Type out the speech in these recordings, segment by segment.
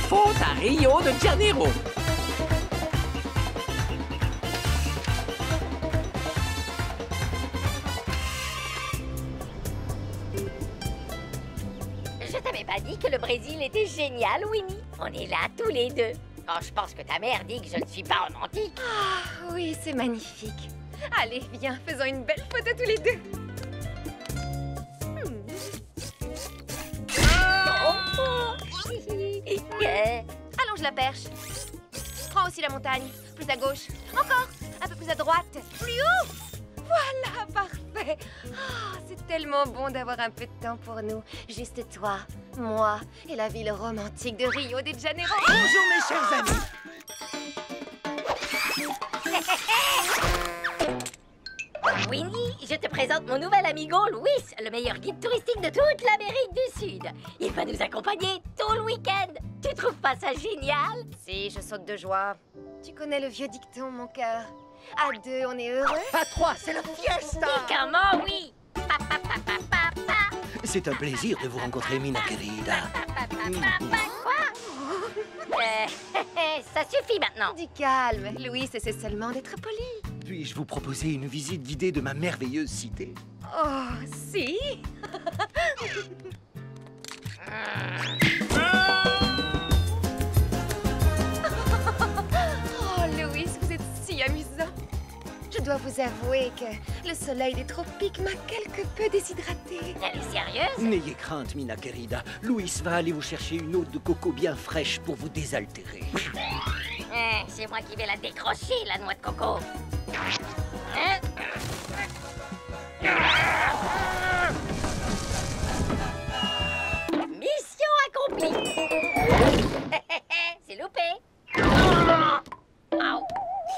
faute à Rio de Janeiro. Je t'avais pas dit que le Brésil était génial, Winnie. On est là tous les deux. Quand je pense que ta mère dit que je ne suis pas romantique. Ah, oui, c'est magnifique. Allez, viens, faisons une belle photo tous les deux. Allonge la perche. Prends aussi la montagne. Plus à gauche. Encore. Un peu plus à droite. Plus haut. Voilà, parfait. Oh, c'est tellement bon d'avoir un peu de temps pour nous. Juste toi, moi et la ville romantique de Rio de Janeiro. Bonjour mes chers amis. Winnie, je te présente mon nouvel amigo Luis, le meilleur guide touristique de toute l'Amérique du Sud. Il va nous accompagner tout le week-end. Tu trouves pas ça génial? Si, je saute de joie. Tu connais le vieux dicton, mon cœur. À deux, on est heureux. À trois, c'est la fiesta. Et comment, oui? Pa, pa, pa, pa, pa, pa. C'est un plaisir de vous rencontrer, Mina querida. Quoi? Ça suffit maintenant. Du calme. Louis essaie seulement d'être poli. Puis-je vous proposer une visite guidée de ma merveilleuse cité? Oh, si. Oh, Louis, vous êtes si amusant. Je dois vous avouer que le soleil des tropiques m'a quelque peu déshydratée. Elle est sérieuse? N'ayez crainte, Mina querida. Louis va aller vous chercher une eau de coco bien fraîche pour vous désaltérer. C'est moi qui vais la décrocher, la noix de coco. Hein? Mission accomplie. C'est loupé. Au.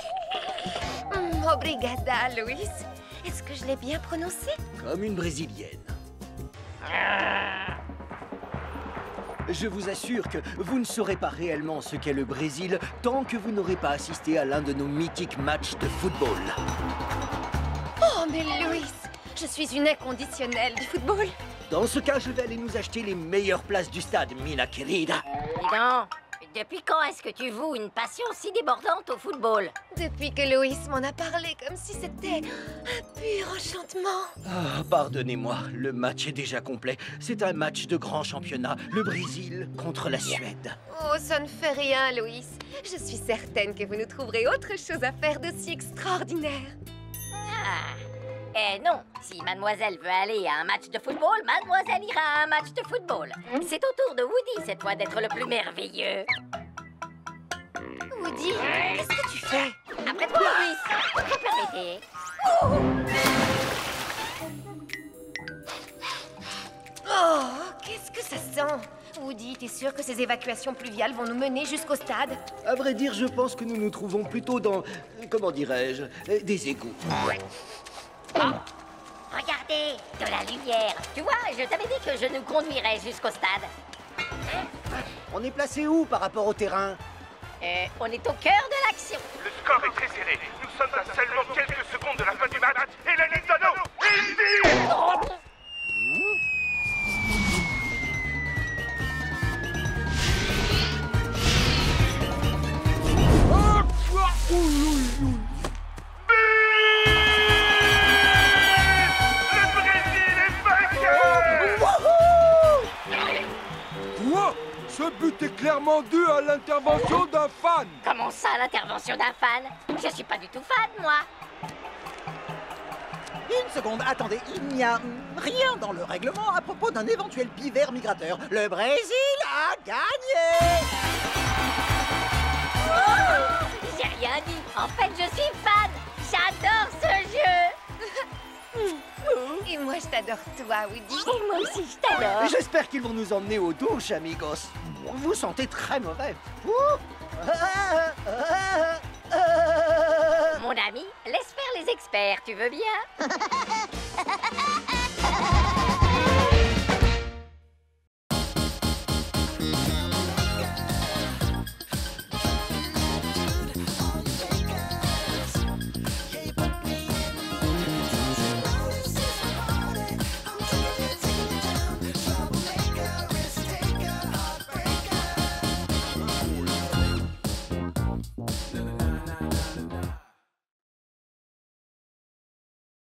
Obrigada, Louis. Est-ce que je l'ai bien prononcé? Comme une brésilienne. Je vous assure que vous ne saurez pas réellement ce qu'est le Brésil tant que vous n'aurez pas assisté à l'un de nos mythiques matchs de football. Oh, mais Louis, je suis une inconditionnelle du football. Dans ce cas, je vais aller nous acheter les meilleures places du stade, Mina querida. Dis donc, depuis quand est-ce que tu voues une passion si débordante au football? Depuis que Louis m'en a parlé comme si c'était un pur enchantement. Ah, pardonnez-moi, le match est déjà complet. C'est un match de grand championnat, le Brésil contre la Suède. Oh, ça ne fait rien, Louis. Je suis certaine que vous nous trouverez autre chose à faire d'aussi extraordinaire. Ah. Eh non, si mademoiselle veut aller à un match de football, mademoiselle ira à un match de football. C'est au tour de Woody cette fois d'être le plus merveilleux. Woody, qu'est-ce que tu fais? Après toi, Louis, permettez. Oh, qu'est-ce que ça sent? Woody, t'es sûr que ces évacuations pluviales vont nous mener jusqu'au stade? À vrai dire, je pense que nous nous trouvons plutôt dans, comment dirais-je, des égouts. Oh, regardez, de la lumière. Tu vois, je t'avais dit que je nous conduirais jusqu'au stade. On est placé où par rapport au terrain? On est au cœur de l'action. Le score est très serré. Nous sommes à seulement quelques secondes de la fin du match. Et la Nintendo est ici. Le Brésil est vainqueur. Quoi? Ce but est clairement dû à l'intervention d'un fan. Comment ça, l'intervention d'un fan? Je suis pas du tout fan, moi. Une seconde, attendez, il n'y a rien dans le règlement à propos d'un éventuel pivert migrateur. Le Brésil a gagné! Oh, j'ai rien dit. En fait, je suis fan. J'adore ce jeu. Et moi, je t'adore toi, Woody. Et moi aussi, je t'adore. J'espère qu'ils vont nous emmener aux douches, amigos. Vous sentez très mauvais. Mon ami, laisse faire les experts, tu veux bien?